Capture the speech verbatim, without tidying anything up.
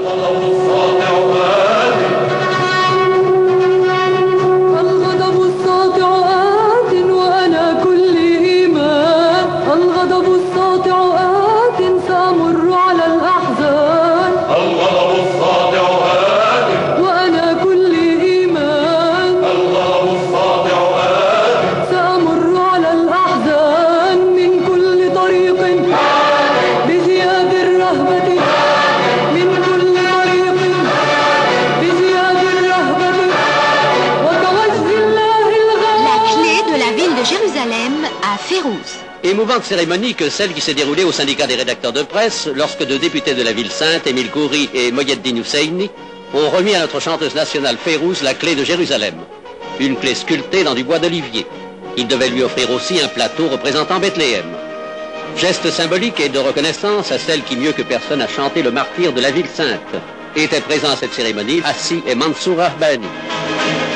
Émouvante cérémonie que celle qui s'est déroulée au syndicat des rédacteurs de presse lorsque deux députés de la ville sainte, Émile Khoury et Mohiyeddine Husseini, ont remis à notre chanteuse nationale Fayrouz la clé de Jérusalem. Une clé sculptée dans du bois d'olivier. Ils devaient lui offrir aussi un plateau représentant Bethléem. Geste symbolique et de reconnaissance à celle qui mieux que personne a chanté le martyr de la ville sainte. Était présent à cette cérémonie Assi et Mansour Rahbani.